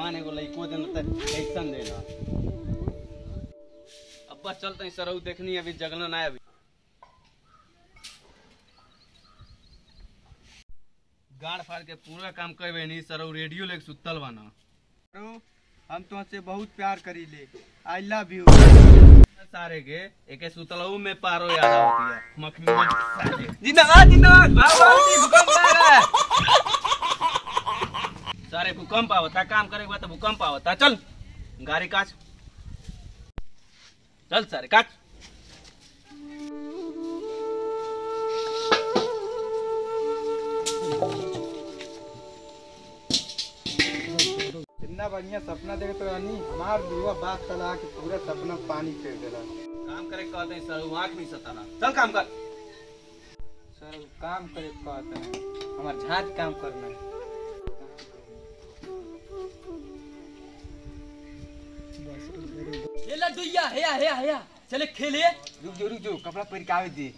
भगवान एगो लइको देना त कैसन देना। अब्बा चलते हैं सरऊ देखनी अभी जगना ना अभी। गाड़ फाड़ के पूरा काम करबे नहीं सरऊ रेडियो लेके सुतल बना। हम तुमसे बहुत प्यार करी ले, आई लव यू। सारे के एके सुतलऊ में पारो याद होती है मखनी साले। जिंदाबाद जिंदाबाद भगवान भूकंप आएगा। सारे भूकंप आवता काम करे के बाद भूकंप आवता। चल गाड़ी काच चल सारे काच। इतना बढ़िया सपना देख तो रानी हमार बुआ बात चला के पूरा सपना पानी फेर देला। काम करे कहते हैं सर आँख नहीं सताना। चल काम कर। सर काम करे कहते हैं हमार झाँझ काम करना है। ये लड्डूया हेया हेया हेया चले खेले। रुक जो कपड़ा पहन के आवे दे।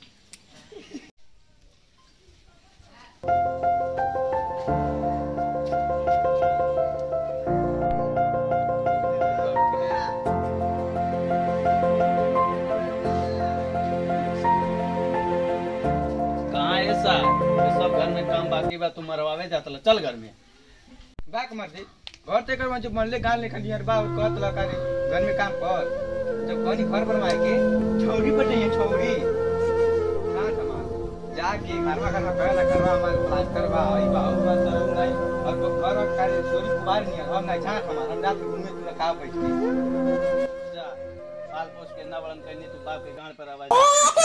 सब घर में काम बाकी बा तुम मरवावे जातला। चल घर में बाक मर दे घर ते कर जो मनले गाल ले खलिया बा कहत ला करे घर में काम कर। जब कनी घर बनवाए के छौरी पटे छौरी हां समाज जाके घर में कहला करवा माल प्लास करवा आई बाऊ बा सरऊ नहीं और तो घर करे छोरी कुमार नहीं हम नहीं झाट हम रात घूमे तू का बैठ जा साल पोस के ना बड़न कहनी तू बाप के गांड पर आवाज।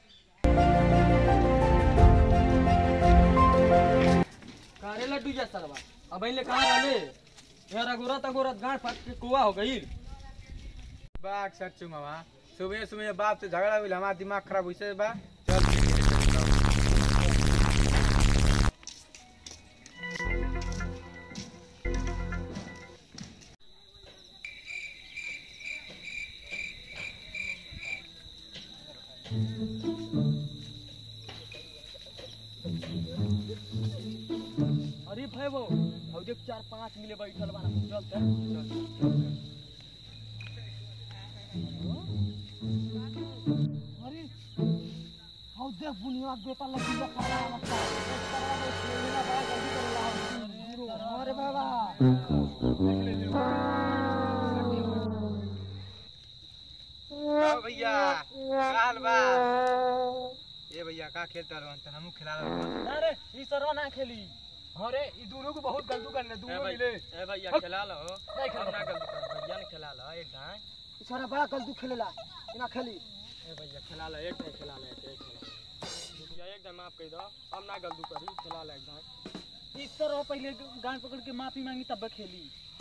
कारे लड्डू जा सरवा अब ले कहां रहले यार अगोरत अगोरत गांड फाट के कुआ हो गई। बाक सच्चू मामा सुबह सुबह बाप से झगड़ा हुई हमारा दिमाग खराब हुई से बा। अरे भाई वो अब देख 4-5 मिले बैठल बाना चल चल। अरे हाउ देख बुनियाद बेटा लगी जा खड़ा लगता है। अरे बाबा भैया काल बा ये भैया का खेलता रहो अंत हमहु खिला रहो। अरे ई सरवा ना खेली। अरे ई दोनों को बहुत गलतू करने दोनों मिले। ए भैया खिला लो हम ना गलती कर भैया ने खिला लो एक ढाई सारा बड़ा गलतू खेलेला इना खेली। ए भैया खिला लो एक ढाई खिला लो एक भैया एक ढाई माफ कर दो हम ना गलती करी खिला लो एक ढाई। ई सरवा पहले गांड पकड़ के माफी मांगी तब खेली।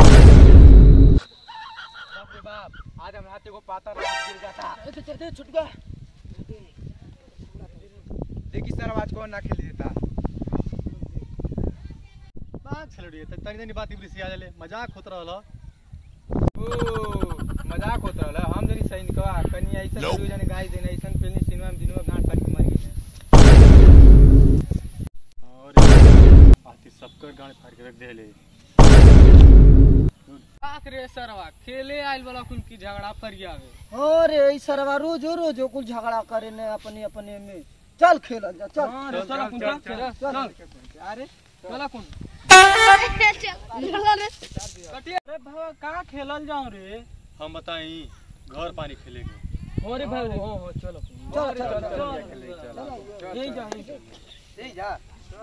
बाप रे बाप आज हम हाथे को पाता गिर जाता। ए तो चलते छुटका देखी सर आज कौन ना खेल देता। बात छलड़ी त तनी तनी बात इबली से आ जाले मजाक होत रहल। ओ मजाक होत रहल हम जरी सही निकवा कनी ऐसा दू जने गाय देने ऐसा पहले सिनेमा में दिनवा गांड फाड़ के मर गए। और आती सबकर गांड फाड़ के रख देले। आखिर सरवा खेले आइल वाला कुल की झगड़ा फरियावे। अरे ई सरवा रोज रोज कुल झगड़ा करे ने अपने अपने में। चल खेल जा चल। चल अरे चला कौन अरे भाई का खेलल जाऊं रे। हम बताई घर पानी खेलेंगे। अरे भाई हो चलो चल यही जा यही जा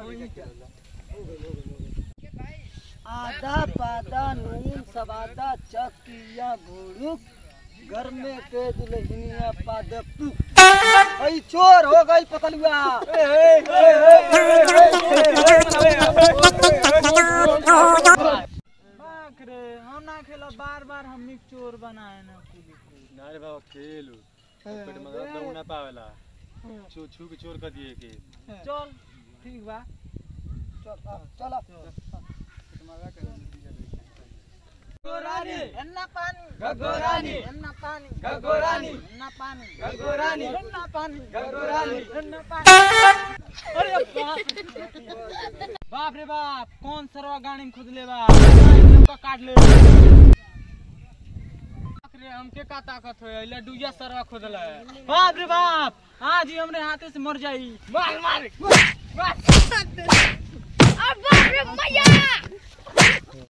आधा पादा नून सवादा चकिया घोड़ू घर में के दुल्हनिया पादप आई चोर हो गई पकलुआ। बाक रे हम ना खेला बार बार हम चोर बनाए ना ना रे बाबा खेलू पेट में दम ना पावेला छू छू के चोर कर दिए के। चल ठीक बा चल गगोरानी अन्ना पानी गगोरानी अन्ना पानी गगोरानी अन्ना पानी गगोरानी अन्ना पानी गगोरानी अन्ना पानी। अरे बाप रे बाप कौन सरवा गाड़ी में खुद ले बा का काट ले रे हमके का ताकत है लड्डूया सरवा खुदला है बाप रे बाप आज ही हमरे हाथे से मर जाई मार मार अब बाप रे मैया